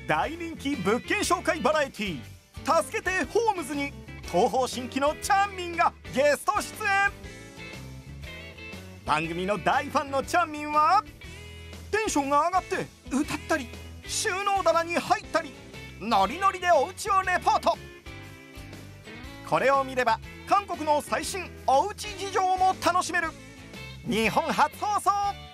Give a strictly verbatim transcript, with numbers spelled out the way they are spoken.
大人気物件紹介バラエティー助けてホームズに東方神起のチャンミンがゲスト出演。番組の大ファンのチャンミンはテンションが上がって歌ったり収納棚に入ったりノリノリでお家をレポート。これを見れば韓国の最新おうち事情も楽しめる日本初放送。